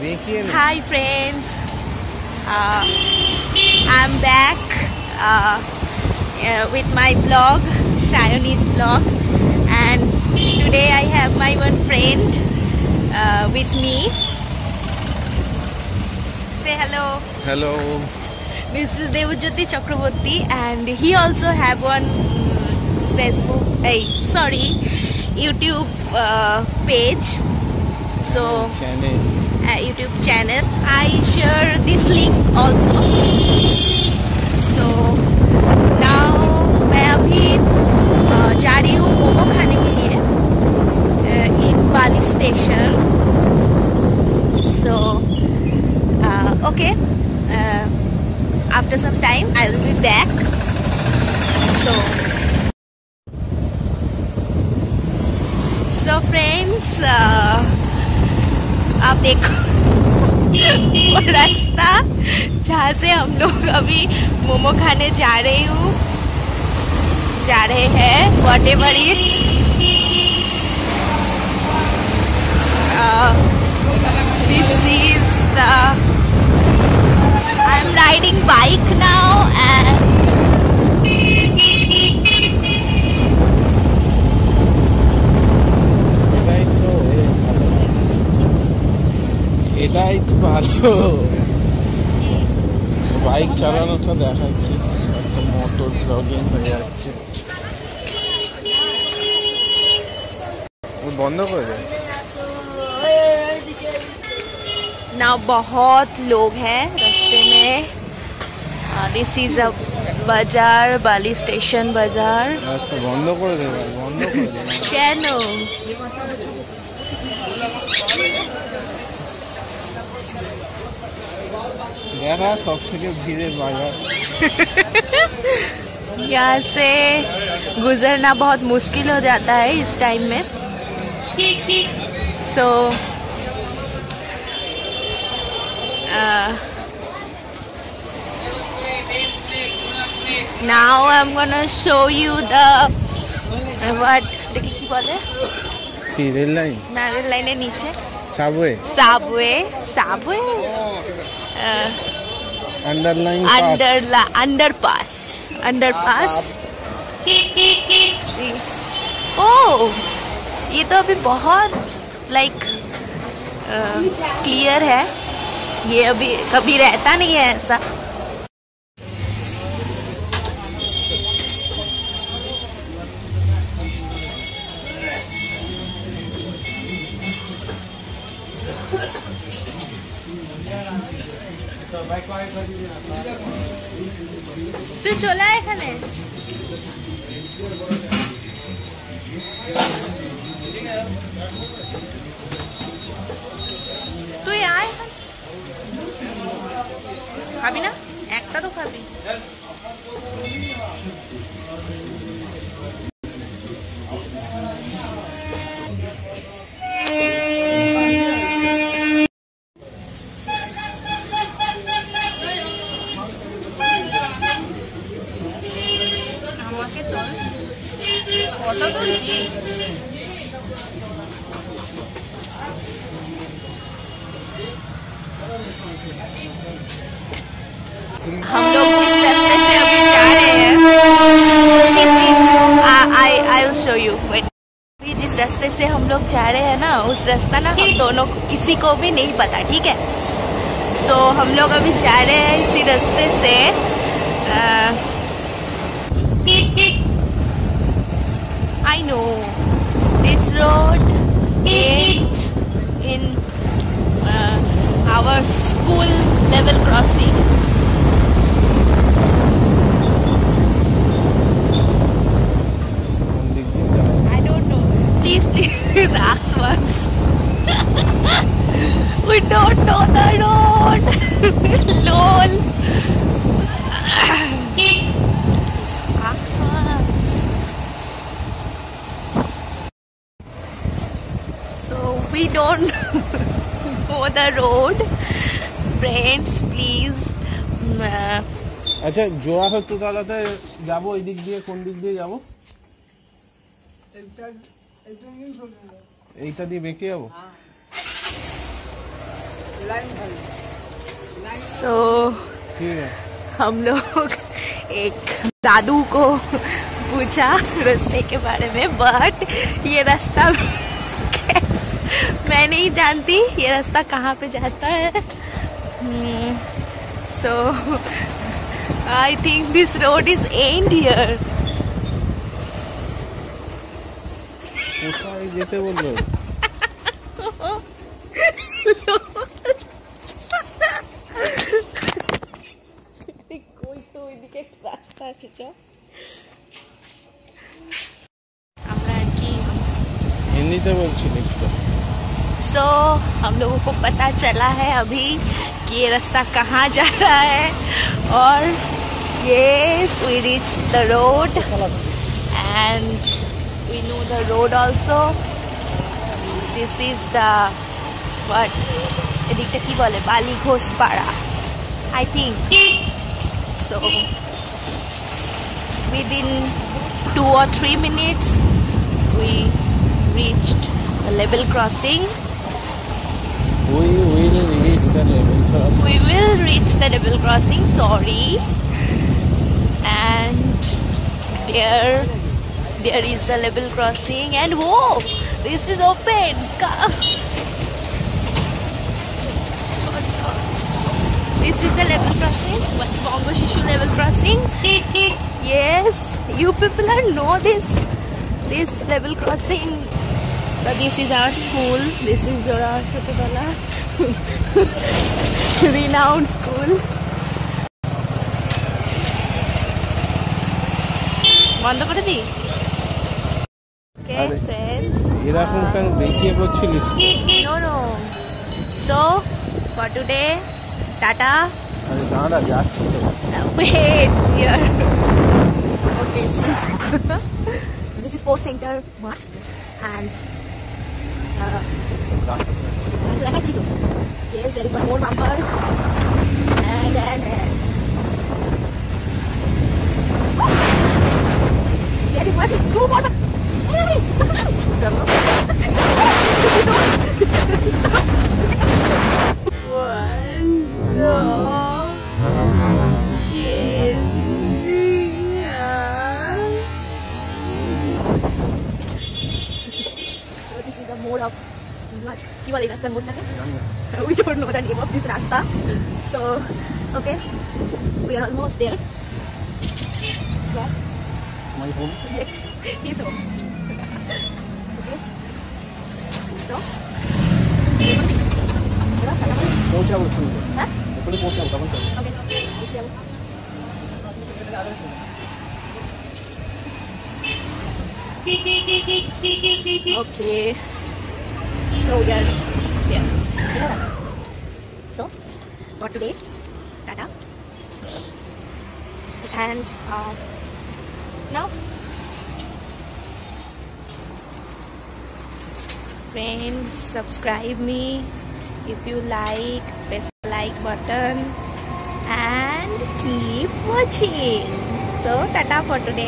Hi friends, I'm back with my blog, Shayoni's blog, and today I have my one friend with me. Say hello. Hello. This is Devajyoti Chakraborty, and he also have one YouTube page. So YouTube channel. I share this link also. So now मैं अभी जा रही हूँ मोमो खाने के लिए in Bali station. So okay. After some time I will be back. So friends, आप देखो वो रास्ता जहाँ से हम लोग अभी मोमो खाने जा रहे हैं whatever it this is the I'm riding bike now and এটাই তো ভালো বাইক চালানোটা দেখাচ্ছে একটা মোটর ব্লগিং হয়ে যাচ্ছে বন্ধ করে দে ना बहुत लोग हैं रास्ते में दिस इज अ बाजार बाली स्टेशन बाजार अच्छा बंद করে দে বন্ধ করে দে কেন यहाँ सबसे भीड़ बाजार यहाँ से गुजरना बहुत मुश्किल हो जाता है इस टाइम में सो now I'm gonna show you the what देखिए की बोले रेल लाइन ना रेल लाइन है नीचे सबवे अंडरपास ओह ये तो अभी बहुत लाइक क्लियर है ये अभी कभी रहता नहीं है ऐसा তুই চলে আয় এখানে তুই আয় খাবি না একটা তো খাবি हम लोग जिस रास्ते से अभी जा रहे हैं I will show you wait अभी जिस रास्ते से हम लोग जा रहे हैं ना उस रास्ता ना हम दोनों किसी को भी नहीं पता ठीक है तो हम लोग अभी जा रहे हैं इसी रास्ते से I know this road ends in our school level crossing. I don't know. Please ask once. We don't know the road. Lol. Ask once. So we don't know the road. Friends, please. अच्छा जोड़ा হতো তালাতে যাব এই দিক দিয়ে কোন দিক দিয়ে যাব এইটা দিয়ে বেঁকে যাব सो हम लोग एक दादू को पूछा रास्ते के बारे में, बट ये रास्ता मैं नहीं जानती ये रास्ता कहाँ पे जाता है। So I think this road is end here. যেতে বললো কই তো ওইদিকে একটা রাস্তা আছে, চ আমরা আর কি হিন্দিতে বলছিলিস তো। सो हम लोगों को पता चला है अभी कि ये रास्ता कहाँ जा रहा है, और yes we reached the road and we know the road also. This is the what এদিকটা কি বলে, বালি Ghoshpara I think. So within 2 or 3 minutes we reached the level crossing. We will reach the level crossing. We will reach the level crossing, sorry. And there is the level crossing, and whoa, this is open. This is the level crossing, Bongo Shishu level crossing. Yes, you people are know this level crossing. So this is our school. This is Jora Shotobala renowned school. বন্ধ করে দি। Okay friends, এরকম কেন দেখিয়ে বলছিলিস? No. So for today, tata. আরে দাঁড়া যাচ্ছি তো। Wait here. Okay. This is sports center mart and yes, there is one more bumper and there is one, two more. Mode of what? We don't know the name of this rasta. So, okay, we are almost there. Yeah. My home? Yes, he's home. Okay. So, পৌঁছাবো শুনতে। হ্যাঁ? ওখানে পৌঁছাবো তখন চলো। Okay. Okay, so we are there. So for today, tata, and now friends, subscribe me if you like, press the like button and keep watching. So tata for today.